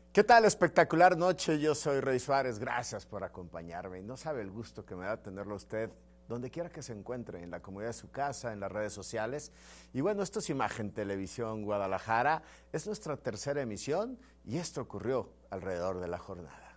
¿Qué tal? Espectacular noche. Yo soy Rey Suárez. Gracias por acompañarme. No sabe el gusto que me da tenerlo a usted donde quiera que se encuentre, en la comodidad de su casa, en las redes sociales. Y bueno, esto es Imagen Televisión Guadalajara. Es nuestra tercera emisión y esto ocurrió alrededor de la jornada.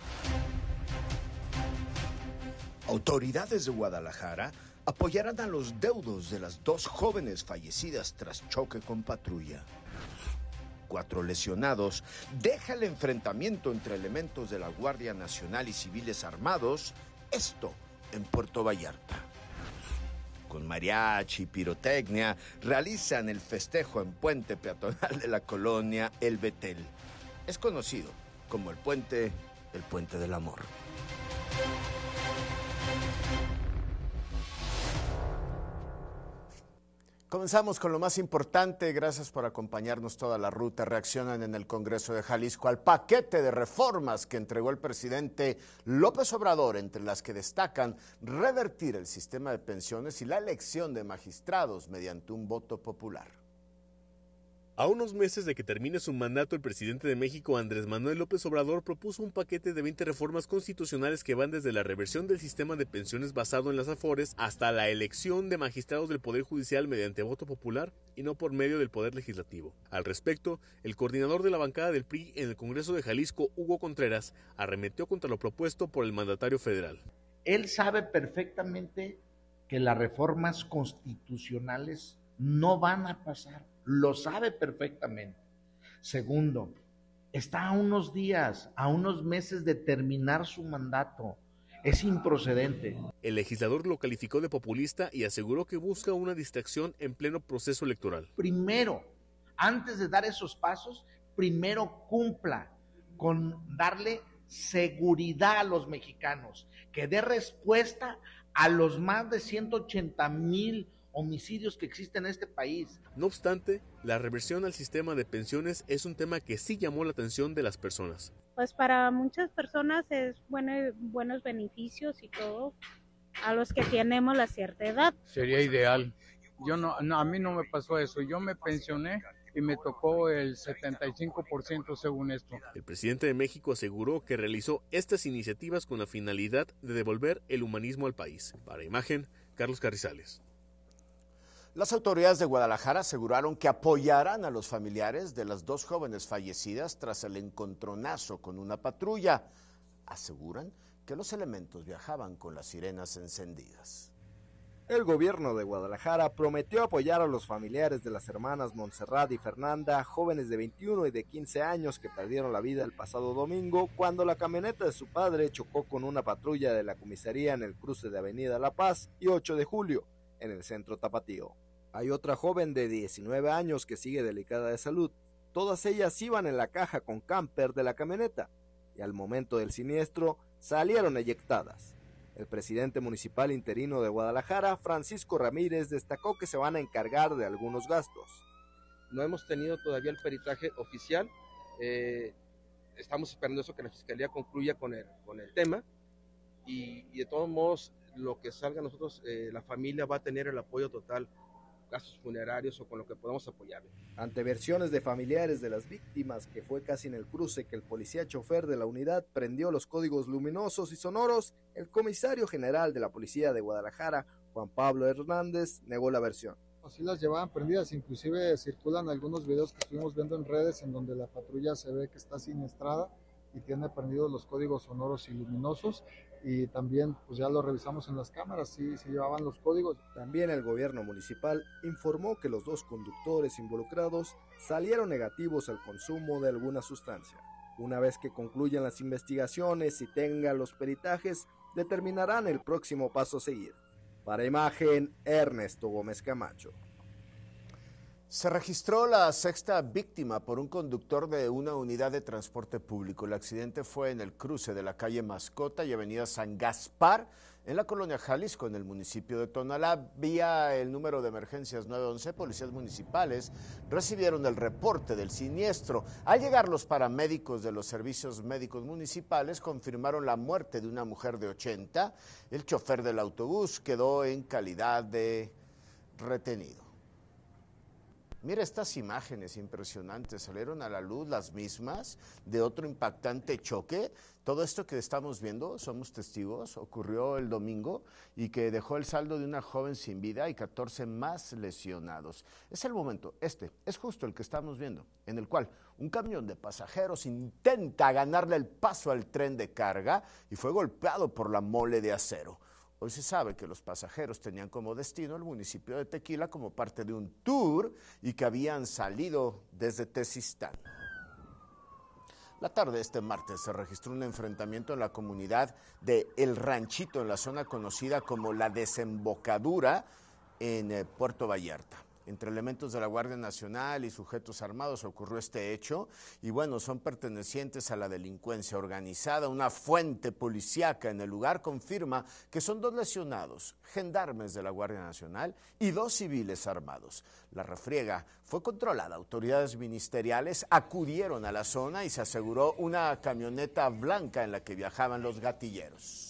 Autoridades de Guadalajara apoyarán a los deudos de las dos jóvenes fallecidas tras choque con patrulla. 4 lesionados deja el enfrentamiento entre elementos de la Guardia Nacional y civiles armados, esto en Puerto Vallarta. Con mariachi y pirotecnia realizan el festejo en puente peatonal de la colonia El Betel. Es conocido como el puente del amor. Comenzamos con lo más importante. Gracias por acompañarnos toda la ruta. Reaccionan en el Congreso de Jalisco al paquete de reformas que entregó el presidente López Obrador, entre las que destacan revertir el sistema de pensiones y la elección de magistrados mediante un voto popular. A unos meses de que termine su mandato, el presidente de México, Andrés Manuel López Obrador, propuso un paquete de 20 reformas constitucionales que van desde la reversión del sistema de pensiones basado en las Afores hasta la elección de magistrados del Poder Judicial mediante voto popular y no por medio del Poder Legislativo. Al respecto, el coordinador de la bancada del PRI en el Congreso de Jalisco, Hugo Contreras, arremetió contra lo propuesto por el mandatario federal. Él sabe perfectamente que las reformas constitucionales no van a pasar. Lo sabe perfectamente. Segundo, está a unos días, a unos meses de terminar su mandato. Es improcedente. El legislador lo calificó de populista y aseguró que busca una distracción en pleno proceso electoral. Primero, antes de dar esos pasos, primero cumpla con darle seguridad a los mexicanos, que dé respuesta a los más de 180,000 homicidios que existen en este país. No obstante, la reversión al sistema de pensiones es un tema que sí llamó la atención de las personas. Pues para muchas personas es buenos beneficios y todo, a los que tenemos la cierta edad. Sería ideal. A mí no me pasó eso. Yo me pensioné y me tocó el 75% según esto. El presidente de México aseguró que realizó estas iniciativas con la finalidad de devolver el humanismo al país. Para Imagen, Carlos Carrizales. Las autoridades de Guadalajara aseguraron que apoyarán a los familiares de las dos jóvenes fallecidas tras el encontronazo con una patrulla. Aseguran que los elementos viajaban con las sirenas encendidas. El gobierno de Guadalajara prometió apoyar a los familiares de las hermanas Montserrat y Fernanda, jóvenes de 21 y de 15 años que perdieron la vida el pasado domingo cuando la camioneta de su padre chocó con una patrulla de la comisaría en el cruce de Avenida La Paz y 8 de julio, en el centro tapatío. Hay otra joven de 19 años que sigue delicada de salud. Todas ellas iban en la caja con camper de la camioneta y al momento del siniestro salieron eyectadas. El presidente municipal interino de Guadalajara, Francisco Ramírez, destacó que se van a encargar de algunos gastos. No hemos tenido todavía el peritaje oficial. Estamos esperando eso, que la fiscalía concluya con el tema y de todos modos lo que salga nosotros, la familia va a tener el apoyo total, gastos funerarios o con lo que podamos apoyarle. Ante versiones de familiares de las víctimas que fue casi en el cruce que el policía chofer de la unidad prendió los códigos luminosos y sonoros, el comisario general de la policía de Guadalajara, Juan Pablo Hernández, negó la versión. Así las llevaban prendidas, inclusive circulan algunos videos que estuvimos viendo en redes en donde la patrulla se ve que está siniestrada y tiene prendidos los códigos sonoros y luminosos, y también pues ya lo revisamos en las cámaras, sí llevaban los códigos. También el gobierno municipal informó que los dos conductores involucrados salieron negativos al consumo de alguna sustancia. Una vez que concluyan las investigaciones y tengan los peritajes, determinarán el próximo paso a seguir. Para Imagen, Ernesto Gómez Camacho. Se registró la sexta víctima por un conductor de una unidad de transporte público. El accidente fue en el cruce de la calle Mascota y avenida San Gaspar, en la colonia Jalisco, en el municipio de Tonalá. Vía el número de emergencias 911, policías municipales recibieron el reporte del siniestro. Al llegar los paramédicos de los servicios médicos municipales confirmaron la muerte de una mujer de 80. El chofer del autobús quedó en calidad de retenido. Mira estas imágenes impresionantes, salieron a la luz las mismas de otro impactante choque. Todo esto que estamos viendo, somos testigos, ocurrió el domingo y que dejó el saldo de una joven sin vida y 14 más lesionados. Es el momento, es justo el que estamos viendo, en el cual un camión de pasajeros intenta ganarle el paso al tren de carga y fue golpeado por la mole de acero. Hoy se sabe que los pasajeros tenían como destino el municipio de Tequila como parte de un tour y que habían salido desde Tezistán. La tarde de este martes se registró un enfrentamiento en la comunidad de El Ranchito, en la zona conocida como La Desembocadura, en Puerto Vallarta. Entre elementos de la Guardia Nacional y sujetos armados ocurrió este hecho y bueno, son pertenecientes a la delincuencia organizada. Una fuente policíaca en el lugar confirma que son 2 lesionados, gendarmes de la Guardia Nacional y 2 civiles armados. La refriega fue controlada, autoridades ministeriales acudieron a la zona y se aseguró una camioneta blanca en la que viajaban los gatilleros.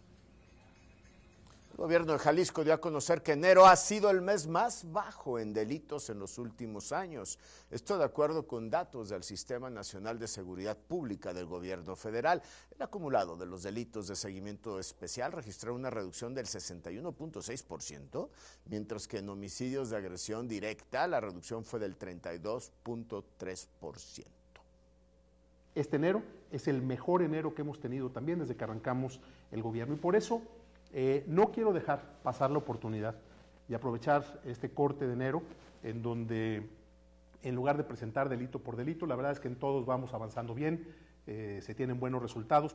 El gobierno de Jalisco dio a conocer que enero ha sido el mes más bajo en delitos en los últimos años. Esto de acuerdo con datos del Sistema Nacional de Seguridad Pública del gobierno federal. El acumulado de los delitos de seguimiento especial registró una reducción del 61.6%, mientras que en homicidios de agresión directa la reducción fue del 32.3%. Este enero es el mejor enero que hemos tenido también desde que arrancamos el gobierno y por eso no quiero dejar pasar la oportunidad y aprovechar este corte de enero en donde en lugar de presentar delito por delito, la verdad es que en todos vamos avanzando bien, se tienen buenos resultados.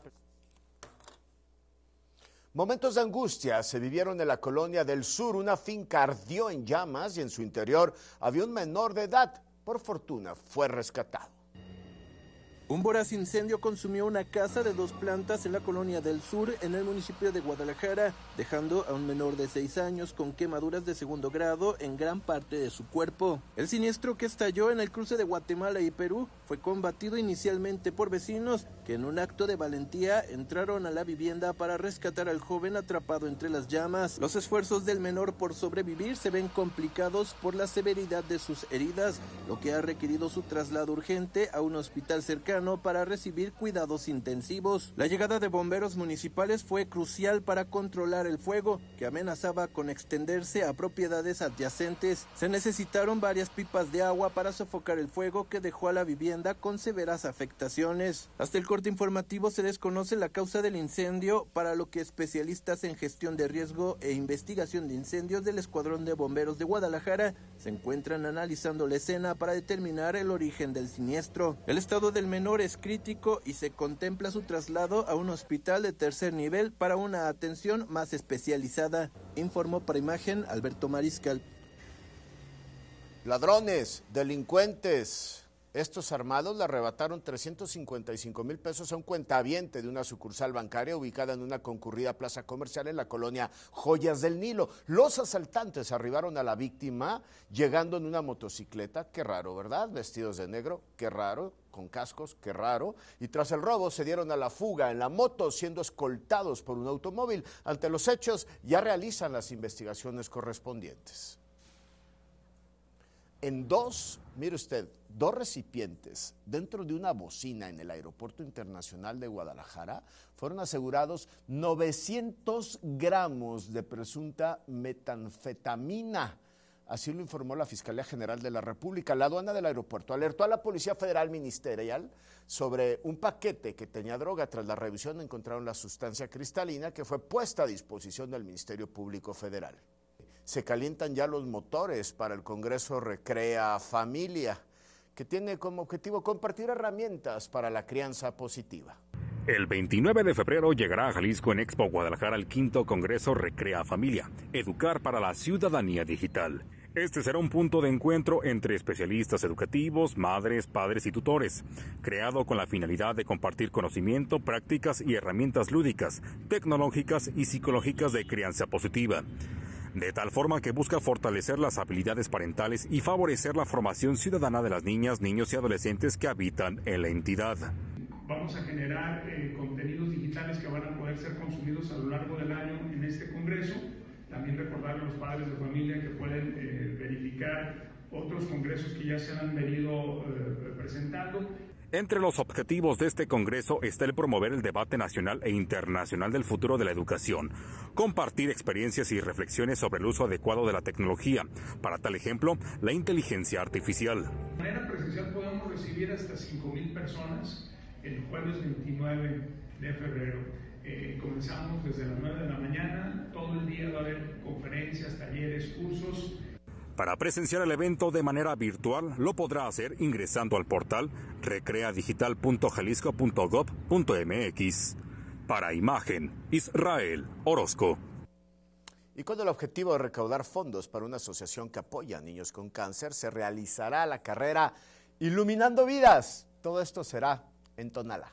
Momentos de angustia se vivieron en la Colonia del Sur. Una finca ardió en llamas y en su interior había un menor de edad. Por fortuna fue rescatado. Un voraz incendio consumió una casa de 2 plantas en la Colonia del Sur, en el municipio de Guadalajara, dejando a un menor de 6 años con quemaduras de 2º grado en gran parte de su cuerpo. El siniestro, que estalló en el cruce de Guatemala y Perú, fue combatido inicialmente por vecinos que en un acto de valentía entraron a la vivienda para rescatar al joven atrapado entre las llamas. Los esfuerzos del menor por sobrevivir se ven complicados por la severidad de sus heridas, lo que ha requerido su traslado urgente a un hospital cercano para recibir cuidados intensivos. La llegada de bomberos municipales fue crucial para controlar el fuego, que amenazaba con extenderse a propiedades adyacentes. Se necesitaron varias pipas de agua para sofocar el fuego, que dejó a la vivienda con severas afectaciones. Hasta el corte informativo se desconoce la causa del incendio, para lo que especialistas en gestión de riesgo e investigación de incendios del Escuadrón de Bomberos de Guadalajara se encuentran analizando la escena para determinar el origen del siniestro. El estado del menor es crítico y se contempla su traslado a un hospital de 3er nivel para una atención más especializada, informó para Imagen Alberto Mariscal. Ladrones, delincuentes, estos armados le arrebataron 355,000 pesos a un cuentaviente de una sucursal bancaria ubicada en una concurrida plaza comercial en la colonia Joyas del Nilo. Los asaltantes arribaron a la víctima llegando en una motocicleta, qué raro, ¿verdad? Vestidos de negro, qué raro, con cascos, qué raro, y tras el robo se dieron a la fuga en la moto, siendo escoltados por un automóvil. Ante los hechos ya realizan las investigaciones correspondientes. En mire usted, 2 recipientes dentro de una bocina en el Aeropuerto Internacional de Guadalajara fueron asegurados 900 gramos de presunta metanfetamina. Así lo informó la Fiscalía General de la República. La aduana del aeropuerto alertó a la Policía Federal Ministerial sobre un paquete que tenía droga. Tras la revisión encontraron la sustancia cristalina que fue puesta a disposición del Ministerio Público Federal. Se calientan ya los motores para el Congreso Recrea Familia, que tiene como objetivo compartir herramientas para la crianza positiva. El 29 de febrero llegará a Jalisco en Expo Guadalajara el 5º Congreso Recrea Familia, Educar para la Ciudadanía Digital. Este será un punto de encuentro entre especialistas educativos, madres, padres y tutores, creado con la finalidad de compartir conocimiento, prácticas y herramientas lúdicas, tecnológicas y psicológicas de crianza positiva, de tal forma que busca fortalecer las habilidades parentales y favorecer la formación ciudadana de las niñas, niños y adolescentes que habitan en la entidad. Vamos a generar contenidos digitales que van a poder ser consumidos a lo largo del año en este congreso. También recordarle a los padres de familia que pueden verificar otros congresos que ya se han venido presentando. Entre los objetivos de este Congreso está el promover el debate nacional e internacional del futuro de la educación, compartir experiencias y reflexiones sobre el uso adecuado de la tecnología, para tal ejemplo, la inteligencia artificial. De manera presencial podemos recibir hasta 5,000 personas el jueves 29 de febrero. Comenzamos desde las 9 de la mañana, todo el día va a haber conferencias, talleres, cursos. Para presenciar el evento de manera virtual, lo podrá hacer ingresando al portal recreadigital.jalisco.gov.mx. Para Imagen, Israel Orozco. Y con el objetivo de recaudar fondos para una asociación que apoya a niños con cáncer, se realizará la carrera Iluminando Vidas. Todo esto será en Tonalá.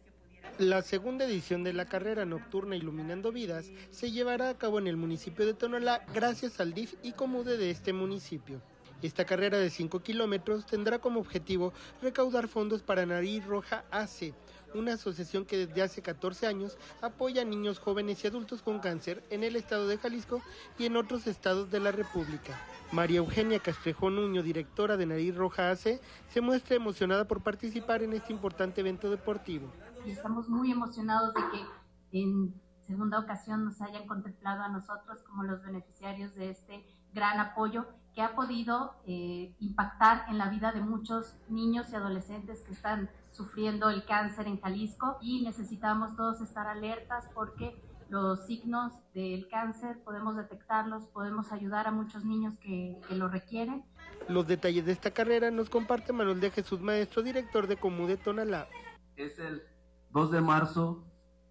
La segunda edición de la carrera nocturna Iluminando Vidas se llevará a cabo en el municipio de Tonalá gracias al DIF y Comude de este municipio. Esta carrera de 5 kilómetros tendrá como objetivo recaudar fondos para Nariz Roja AC, una asociación que desde hace 14 años apoya a niños, jóvenes y adultos con cáncer en el estado de Jalisco y en otros estados de la República. María Eugenia Castrejo Nuño, directora de Nariz Roja AC, se muestra emocionada por participar en este importante evento deportivo. Y estamos muy emocionados de que en segunda ocasión nos hayan contemplado a nosotros como los beneficiarios de este gran apoyo que ha podido impactar en la vida de muchos niños y adolescentes que están sufriendo el cáncer en Jalisco, y necesitamos todos estar alertas porque los signos del cáncer podemos detectarlos, podemos ayudar a muchos niños que lo requieren. Los detalles de esta carrera nos comparte Manuel de Jesús Maestro, director de Comude Tonalá. Es el 2 de marzo,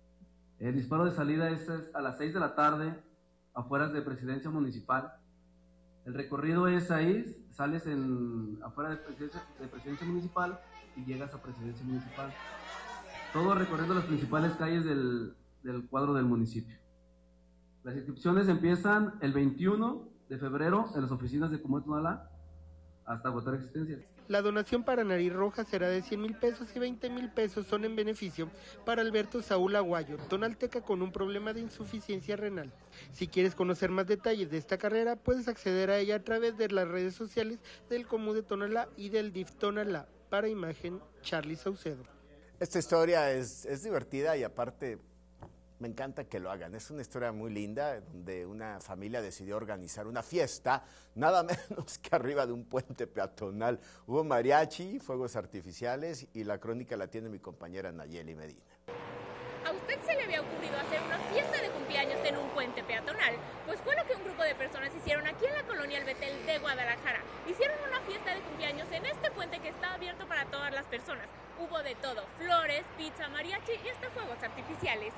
el disparo de salida es a las 6 de la tarde, afuera de Presidencia Municipal. El recorrido es ahí, sales afuera de Presidencia Municipal y llegas a Presidencia Municipal. Todo recorriendo las principales calles del cuadro del municipio. Las inscripciones empiezan el 21 de febrero en las oficinas de Comude Tonalá hasta agotar existencias. La donación para Nariz Roja será de 100,000 pesos y 20,000 pesos son en beneficio para Alberto Saúl Aguayo, tonalteca con un problema de insuficiencia renal. Si quieres conocer más detalles de esta carrera, puedes acceder a ella a través de las redes sociales del Comude Tonalá y del DIF Tonalá. Para Imagen, Charlie Saucedo. Esta historia es divertida y aparte me encanta que lo hagan. Es una historia muy linda donde una familia decidió organizar una fiesta, nada menos que arriba de un puente peatonal. Hubo mariachi, fuegos artificiales y la crónica la tiene mi compañera Nayeli Medina. ¿A usted se le había ocurrido hacer una fiesta de cumpleaños en un puente peatonal? Pues fue lo que un grupo de personas hicieron aquí en la colonia El Betel de Guadalajara. Hicieron una fiesta de cumpleaños en este puente que está abierto para todas las personas. Hubo de todo, flores, pizza, mariachi y hasta fuegos artificiales.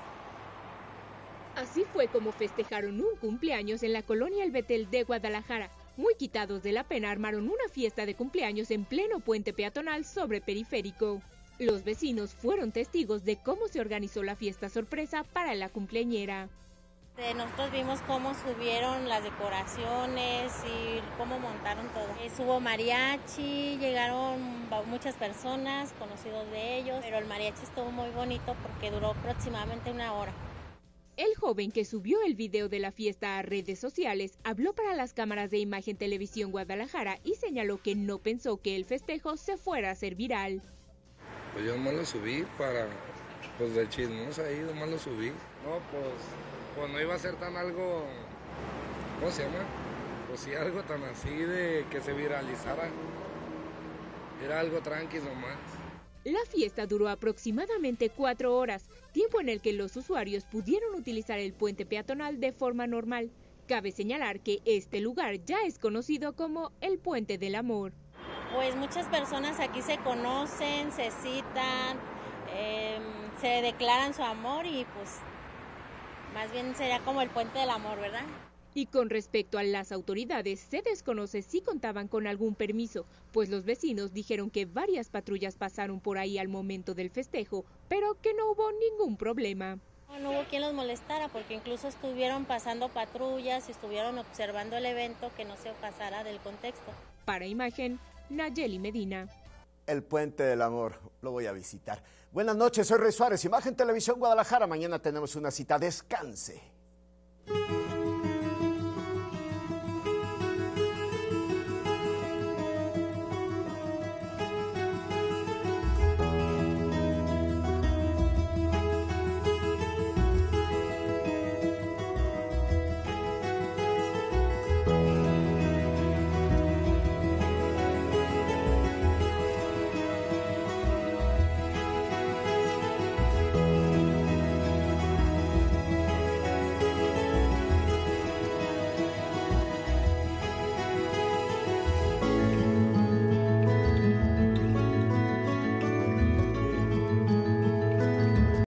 Así fue como festejaron un cumpleaños en la colonia El Betel de Guadalajara. Muy quitados de la pena, armaron una fiesta de cumpleaños en pleno puente peatonal sobre Periférico. Los vecinos fueron testigos de cómo se organizó la fiesta sorpresa para la cumpleañera. Nosotros vimos cómo subieron las decoraciones y cómo montaron todo. Hubo mariachi, llegaron muchas personas, conocidos de ellos, pero el mariachi estuvo muy bonito porque duró aproximadamente 1 hora. El joven que subió el video de la fiesta a redes sociales habló para las cámaras de Imagen Televisión Guadalajara y señaló que no pensó que el festejo se fuera a hacer viral. Pues yo nomás lo subí pues de chismos ahí, nomás lo subí. No, pues no iba a ser tan algo, ¿cómo se llama? Pues sí, algo tan así de que se viralizara. Era algo tranqui nomás. La fiesta duró aproximadamente 4 horas, tiempo en el que los usuarios pudieron utilizar el puente peatonal de forma normal. Cabe señalar que este lugar ya es conocido como el Puente del Amor. Pues muchas personas aquí se conocen, se citan, se declaran su amor y pues más bien sería como el Puente del Amor, ¿verdad? Y con respecto a las autoridades, se desconoce si contaban con algún permiso, pues los vecinos dijeron que varias patrullas pasaron por ahí al momento del festejo, pero que no hubo ningún problema. No hubo quien los molestara, porque incluso estuvieron pasando patrullas y estuvieron observando el evento, que no se pasara del contexto. Para Imagen, Nayeli Medina. El Puente del Amor, lo voy a visitar. Buenas noches, soy Rey Suárez, Imagen Televisión Guadalajara. Mañana tenemos una cita, descanse.